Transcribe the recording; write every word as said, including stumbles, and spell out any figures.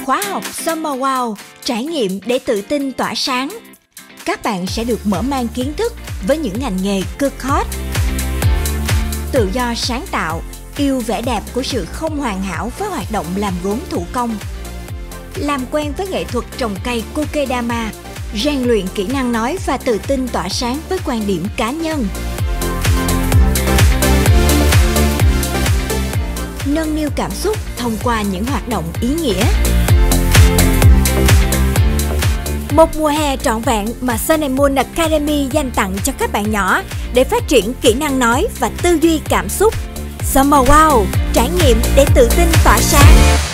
Khóa học Summer Wow, trải nghiệm để tự tin tỏa sáng. Các bạn sẽ được mở mang kiến thức với những ngành nghề cực hot. Tự do sáng tạo, yêu vẻ đẹp của sự không hoàn hảo với hoạt động làm gốm thủ công. Làm quen với nghệ thuật trồng cây Kokedama, rèn luyện kỹ năng nói và tự tin tỏa sáng với quan điểm cá nhân. Nâng niu cảm xúc thông qua những hoạt động ý nghĩa. Một mùa hè trọn vẹn mà Sun and Moon Academy dành tặng cho các bạn nhỏ để phát triển kỹ năng nói và tư duy cảm xúc. Summer Wow, trải nghiệm để tự tin tỏa sáng.